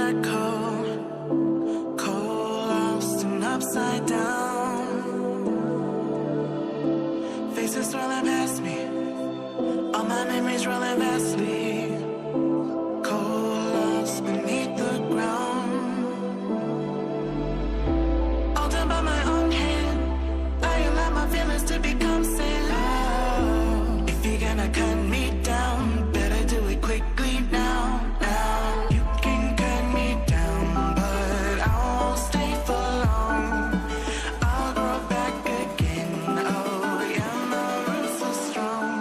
black hole, cold, lost and upside down. Faces swirling past me, all my memories rolling vastly. Cold, lost beneath the ground. All done by my own hand, I allow my feelings to become sand. Oh, if you're gonna cut me down, better do it quickly now. You can cut me down, but I won't stay for long. I'll grow back again. Oh yeah, my roots are strong.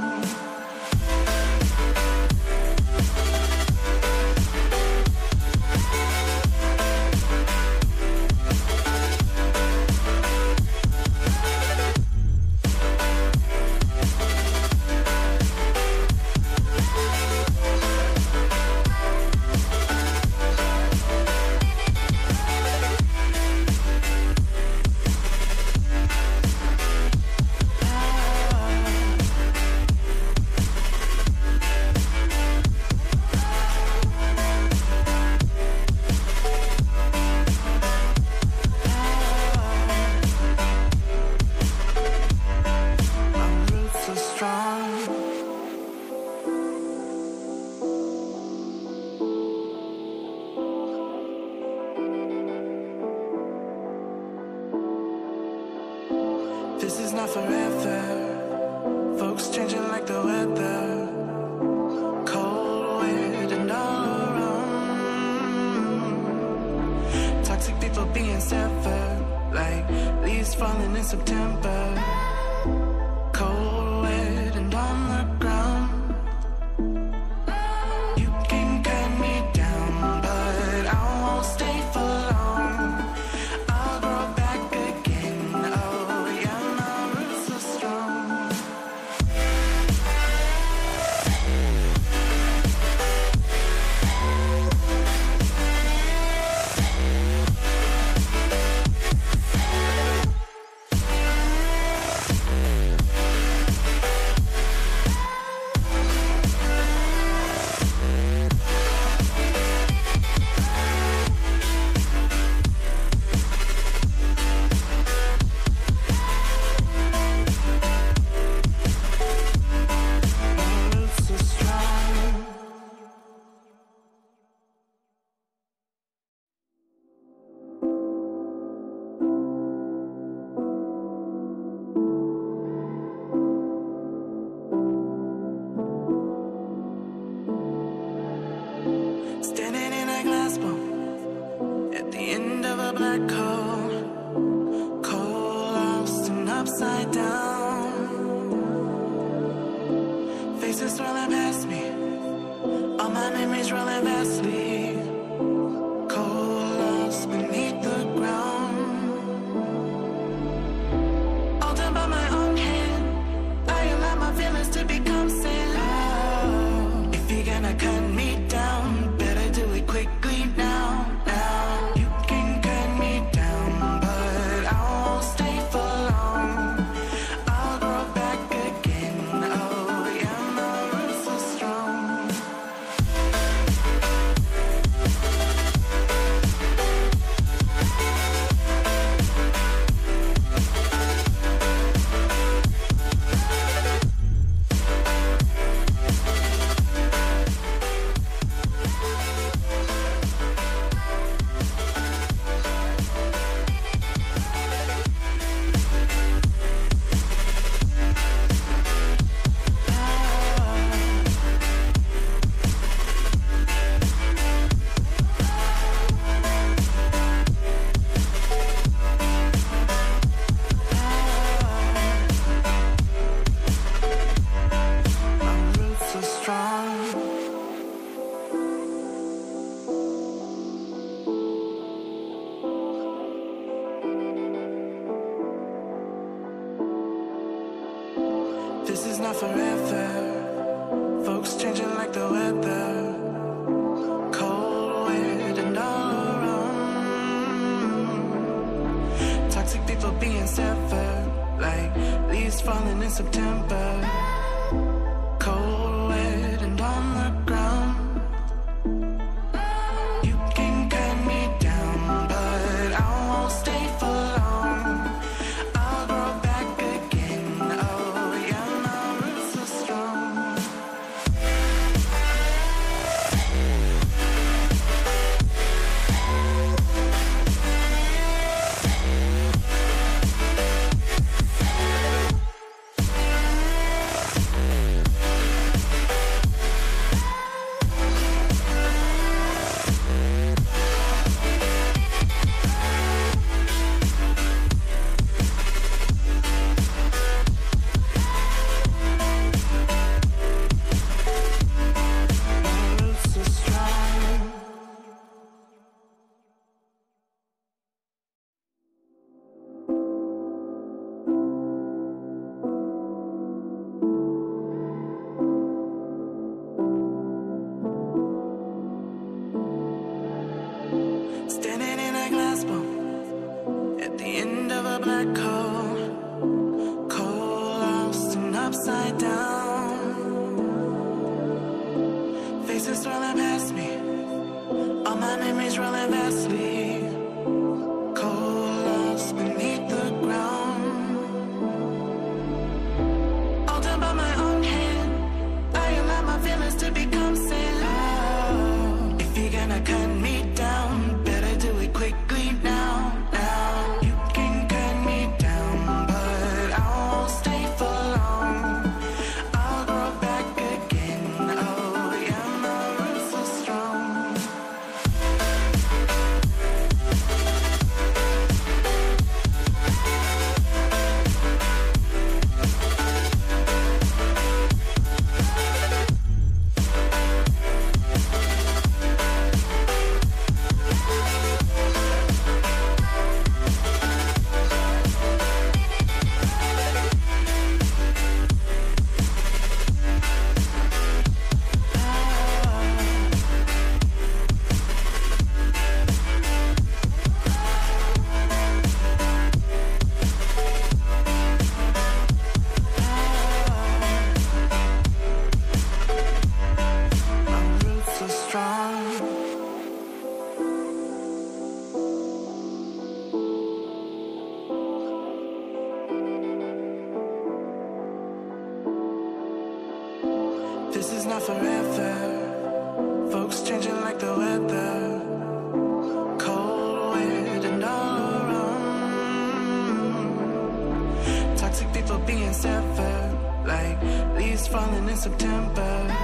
This is not forever. Folks changing like the weather. Cold, wet, and all around. Toxic people being severed, like leaves falling in September. Cold, wet, and on the ground. You can cut me down, but I won't stay for long. I'll grow back again. Oh yeah, my roots are strong. Standing in a glass bowl at the end of a black hole, cold, lost and upside down. Faces swirling past me, all my memories rolling vastly. Cold, lost beneath the ground. All done by my own hand, I allow my feelings to become sand. Oh, if you're gonna cut me down, do it quickly now. You can cut me down, but I won't stay for long. I'll grow back again. Oh yeah, my roots are strong. This is not forever. Folks changing like the weather. Cold, wet, and all around. Toxic people being severed, like leaves falling in September. Cold, wet, and on the ground. You can cut fast boat at the end of a black hole, cold, lost and upside down. Faces swirling past me, all my memories rolling vastly, cold, lost beneath the ground. All done by my own hand, I allow my feelings to become sand. If you're gonna cut me down, better do it quickly now, now. You can cut me down, but I won't stay for long. I'll grow back again, oh yeah, my roots are strong. This is not forever. Folks changing like the weather. Cold, wet, and all around. Toxic people being severed, like leaves falling in September.